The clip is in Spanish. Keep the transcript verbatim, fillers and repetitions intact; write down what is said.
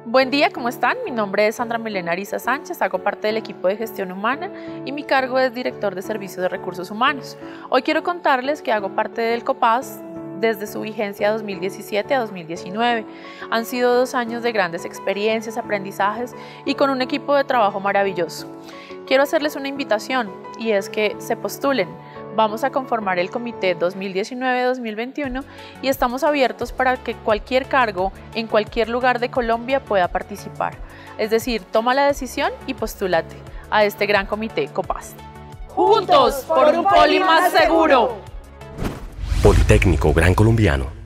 Buen día, ¿cómo están? Mi nombre es Sandra Milena Ariza Sánchez, hago parte del equipo de gestión humana y mi cargo es director de servicios de recursos humanos. Hoy quiero contarles que hago parte del COPAS desde su vigencia dos mil diecisiete a dos mil diecinueve. Han sido dos años de grandes experiencias, aprendizajes y con un equipo de trabajo maravilloso. Quiero hacerles una invitación y es que se postulen. Vamos a conformar el comité dos mil diecinueve dos mil veintiuno y estamos abiertos para que cualquier cargo en cualquier lugar de Colombia pueda participar. Es decir, toma la decisión y postúlate a este gran comité COPAS. ¡Juntos por un Poli más seguro! Politécnico Gran Colombiano.